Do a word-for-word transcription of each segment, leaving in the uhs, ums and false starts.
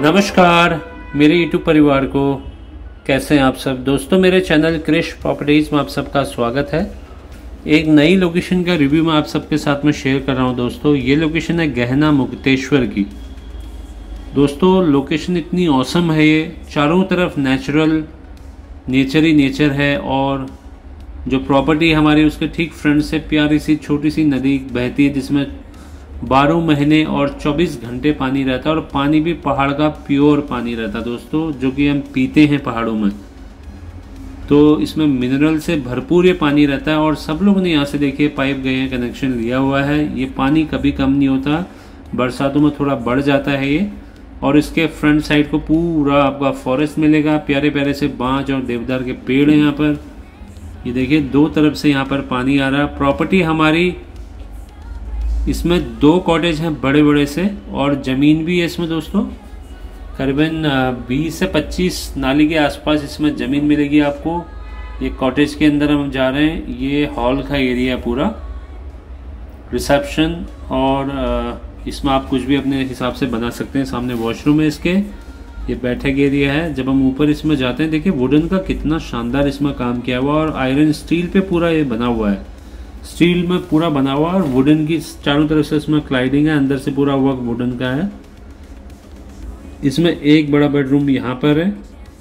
नमस्कार मेरे यूट्यूब परिवार को, कैसे हैं आप सब दोस्तों। मेरे चैनल क्रिश प्रॉपर्टीज में आप सबका स्वागत है। एक नई लोकेशन का रिव्यू मैं आप सबके साथ में शेयर कर रहा हूं दोस्तों। ये लोकेशन है गहना मुक्तेश्वर की। दोस्तों लोकेशन इतनी औसम है, ये चारों तरफ नेचुरल नेचर ही नेचर है और जो प्रॉपर्टी हमारी उसके ठीक फ्रंट से प्यारी सी छोटी सी नदी बहती है जिसमें बारह महीने और चौबीस घंटे पानी रहता है और पानी भी पहाड़ का प्योर पानी रहता है दोस्तों, जो कि हम पीते हैं पहाड़ों में। तो इसमें मिनरल से भरपूर ये पानी रहता है और सब लोग ने यहाँ से देखिए पाइप गए हैं, कनेक्शन लिया हुआ है। ये पानी कभी कम नहीं होता, बरसातों में थोड़ा बढ़ जाता है ये। और इसके फ्रंट साइड को पूरा आपका फॉरेस्ट मिलेगा, प्यारे प्यारे से बांज और देवदार के पेड़ हैं यहाँ पर। ये देखिए दो तरफ से यहाँ पर पानी आ रहा है। प्रॉपर्टी हमारी इसमें दो कॉटेज हैं बड़े बड़े से और ज़मीन भी है इसमें दोस्तों। करीबन बीस से पच्चीस नाली के आसपास इसमें ज़मीन मिलेगी आपको। ये कॉटेज के अंदर हम जा रहे हैं। ये हॉल का एरिया पूरा, रिसेप्शन और इसमें आप कुछ भी अपने हिसाब से बना सकते हैं। सामने वॉशरूम है इसके, ये बैठक एरिया है। जब हम ऊपर इसमें जाते हैं देखिए वुडन का कितना शानदार इसमें काम किया हुआ और आयरन स्टील पे पूरा ये बना हुआ है, स्टील में पूरा बना हुआ और वुडन की चारों तरफ से इसमें क्लाइडिंग है। अंदर से पूरा वर्क वुडन का है। इसमें एक बड़ा बेडरूम यहाँ पर है,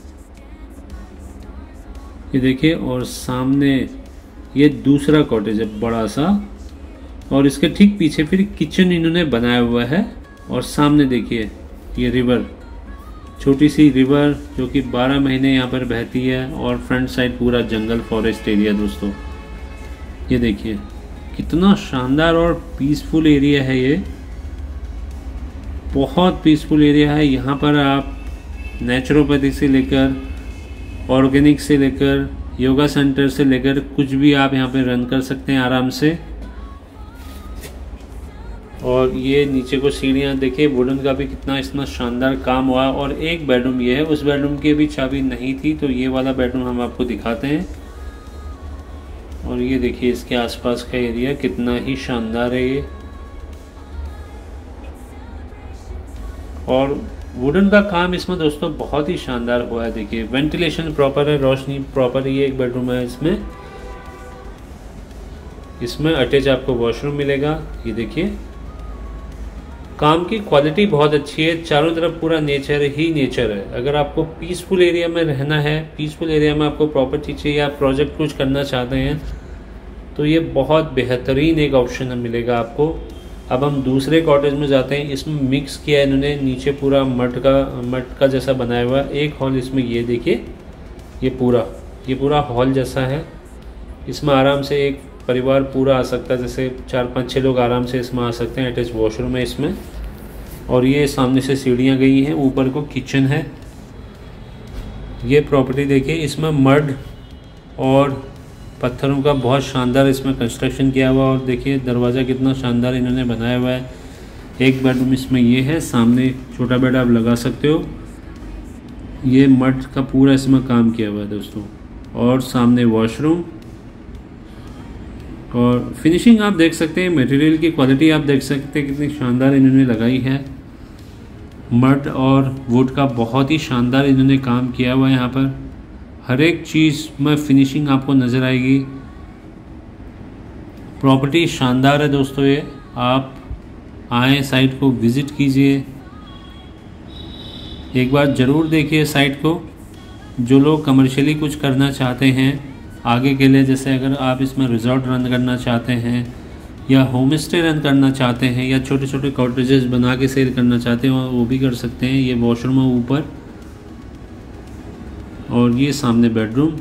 ये देखिए। और सामने ये दूसरा कॉटेज है बड़ा सा और इसके ठीक पीछे फिर किचन इन्होंने बनाया हुआ है। और सामने देखिए ये रिवर, छोटी सी रिवर जो कि बारह महीने यहाँ पर बहती है और फ्रंट साइड पूरा जंगल फॉरेस्ट एरिया दोस्तों। ये देखिए कितना शानदार और पीसफुल एरिया है ये, बहुत पीसफुल एरिया है। यहाँ पर आप नेचुरोपैथी से लेकर ऑर्गेनिक से लेकर योगा सेंटर से लेकर कुछ भी आप यहाँ पे रन कर सकते हैं आराम से। और ये नीचे को सीढ़ियाँ देखिए, वुडन का भी कितना इतना शानदार काम हुआ। और एक बेडरूम ये है, उस बेडरूम की भी चाबी नहीं थी तो ये वाला बेडरूम हम आपको दिखाते हैं। और ये देखिए इसके आसपास का एरिया कितना ही शानदार है ये। और वुडन का काम इसमें दोस्तों बहुत ही शानदार हुआ है। देखिए वेंटिलेशन प्रॉपर है, रोशनी प्रॉपर है। ये एक बेडरूम है, इसमें इसमें अटैच आपको वॉशरूम मिलेगा। ये देखिए काम की क्वालिटी बहुत अच्छी है। चारों तरफ पूरा नेचर ही नेचर है। अगर आपको पीसफुल एरिया में रहना है, पीसफुल एरिया में आपको प्रॉपर्टी चाहिए या प्रोजेक्ट कुछ करना चाहते हैं तो ये बहुत बेहतरीन एक ऑप्शन मिलेगा आपको। अब हम दूसरे कॉटेज में जाते हैं। इसमें मिक्स किया है इन्होंने, नीचे पूरा मड का मड का जैसा बनाया हुआ है। एक हॉल इसमें ये देखिए, ये पूरा ये पूरा हॉल जैसा है। इसमें आराम से एक परिवार पूरा आ सकता है, जैसे चार पाँच छः लोग आराम से इसमें आ सकते हैं। अटैच वॉशरूम है इसमें। और ये सामने से सीढ़ियाँ गई हैं, ऊपर को किचन है। ये प्रॉपर्टी देखिए, इसमें मड और पत्थरों का बहुत शानदार इसमें कंस्ट्रक्शन किया हुआ। और देखिए दरवाज़ा कितना शानदार इन्होंने बनाया हुआ है। एक बेडरूम इसमें ये है, सामने छोटा बेड आप लगा सकते हो। ये मड का पूरा इसमें काम किया हुआ है दोस्तों। और सामने वॉशरूम और फिनिशिंग आप देख सकते हैं, मटेरियल की क्वालिटी आप देख सकते हैं कितनी शानदार इन्होंने लगाई है। मड और वुड का बहुत ही शानदार इन्होंने काम किया हुआ है। यहाँ पर हर एक चीज़ में फिनिशिंग आपको नज़र आएगी। प्रॉपर्टी शानदार है दोस्तों। ये आप आएँ, साइट को विज़िट कीजिए, एक बार ज़रूर देखिए साइट को। जो लोग कमर्शियली कुछ करना चाहते हैं आगे के लिए, जैसे अगर आप इसमें रिजॉर्ट रन करना चाहते हैं या होम स्टे रन करना चाहते हैं या छोटे छोटे कॉटेजेस बना के सेल करना चाहते हैं, वो भी कर सकते हैं। ये वॉशरूम है ऊपर और ये सामने बेडरूम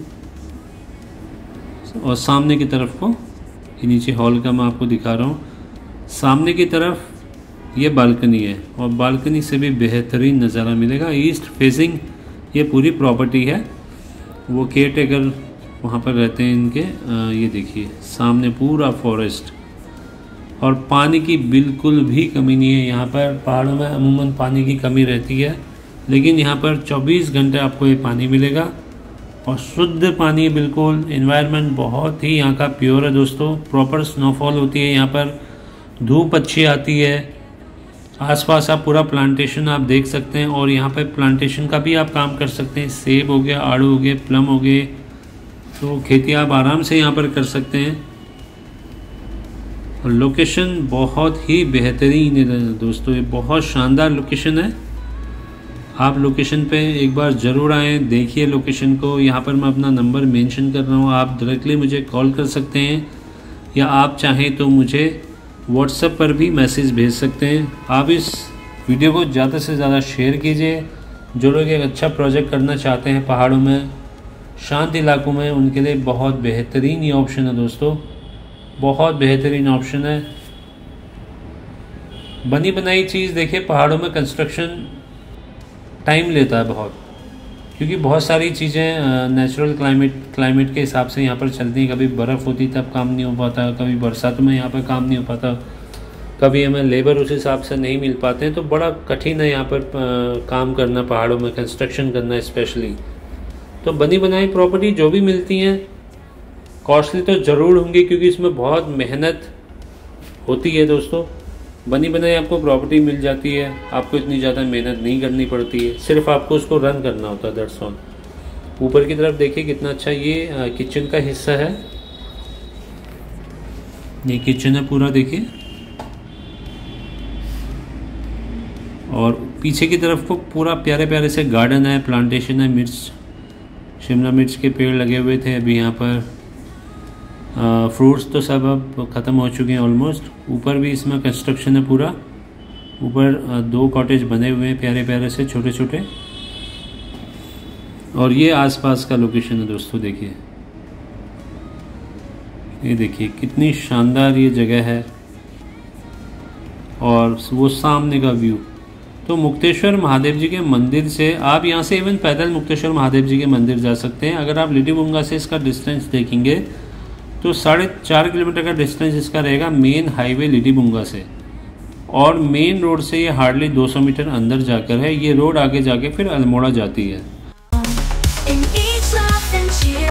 और सामने की तरफ को ये नीचे हॉल का मैं आपको दिखा रहा हूँ। सामने की तरफ ये बालकनी है और बालकनी से भी बेहतरीन नज़ारा मिलेगा। ईस्ट फेसिंग ये पूरी प्रॉपर्टी है। वो केयर टेकर वहाँ पर रहते हैं इनके। आ, ये देखिए सामने पूरा फॉरेस्ट और पानी की बिल्कुल भी कमी नहीं है। यहाँ पर पहाड़ों में अमूमन पानी की कमी रहती है, लेकिन यहाँ पर चौबीस घंटे आपको ये पानी मिलेगा और शुद्ध पानी बिल्कुल। एनवायरनमेंट बहुत ही यहाँ का प्योर है दोस्तों। प्रॉपर स्नोफॉल होती है यहाँ पर, धूप अच्छी आती है। आसपास आप पूरा प्लांटेशन आप देख सकते हैं और यहाँ पे प्लांटेशन का भी आप काम कर सकते हैं। सेब हो गया, आड़ू हो गए, प्लम हो गए, तो खेती आप आराम से यहाँ पर कर सकते हैं। और लोकेशन बहुत ही बेहतरीन है दोस्तों, ये बहुत शानदार लोकेशन है। आप लोकेशन पे एक बार ज़रूर आएँ, देखिए लोकेशन को। यहाँ पर मैं अपना नंबर मेंशन कर रहा हूँ, आप डायरेक्टली मुझे कॉल कर सकते हैं या आप चाहें तो मुझे व्हाट्सएप पर भी मैसेज भेज सकते हैं। आप इस वीडियो को ज़्यादा से ज़्यादा शेयर कीजिए। जो लोग एक अच्छा प्रोजेक्ट करना चाहते हैं पहाड़ों में, शांत इलाकों में, उनके लिए बहुत बेहतरीन ये ऑप्शन है दोस्तों, बहुत बेहतरीन ऑप्शन है। बनी बनाई चीज़ देखिए, पहाड़ों में कंस्ट्रक्शन टाइम लेता है बहुत, क्योंकि बहुत सारी चीज़ें नेचुरल क्लाइमेट क्लाइमेट के हिसाब से यहाँ पर चलती हैं। कभी बर्फ़ होती तब काम नहीं हो पाता, कभी बरसात में यहाँ पर काम नहीं हो पाता, कभी हमें लेबर उस हिसाब से नहीं मिल पाते हैं, तो बड़ा कठिन है यहाँ पर आ, काम करना, पहाड़ों में कंस्ट्रक्शन करना स्पेशली। तो बनी बनाई प्रॉपर्टी जो भी मिलती हैं कॉस्टली तो ज़रूर होंगी, क्योंकि इसमें बहुत मेहनत होती है दोस्तों। बनी बनाई आपको प्रॉपर्टी मिल जाती है, आपको इतनी ज़्यादा मेहनत नहीं करनी पड़ती है, सिर्फ आपको उसको रन करना होता है, दैट्स ऑल। ऊपर की तरफ देखिए कितना अच्छा ये किचन का हिस्सा है, ये किचन है पूरा देखिए। और पीछे की तरफ को पूरा प्यारे प्यारे से गार्डन है, प्लांटेशन है, मिर्च शिमला मिर्च के पेड़ लगे हुए थे। अभी यहाँ पर फ्रूट्स तो सब अब ख़त्म हो चुके हैं ऑलमोस्ट। ऊपर भी इसमें कंस्ट्रक्शन है पूरा, ऊपर दो कॉटेज बने हुए हैं प्यारे प्यारे से छोटे छोटे। और ये आसपास का लोकेशन है दोस्तों, देखिए ये देखिए कितनी शानदार ये जगह है। और वो सामने का व्यू, तो मुक्तेश्वर महादेव जी के मंदिर से आप यहाँ से इवन पैदल मुक्तेश्वर महादेव जी के मंदिर जा सकते हैं। अगर आप लिटिबुंगा से इसका डिस्टेंस देखेंगे तो साढ़े चार किलोमीटर का डिस्टेंस इसका रहेगा मेन हाईवे लिटिबुंगा से, और मेन रोड से ये हार्डली दो सौ मीटर अंदर जाकर है। ये रोड आगे जाके फिर अल्मोड़ा जाती है।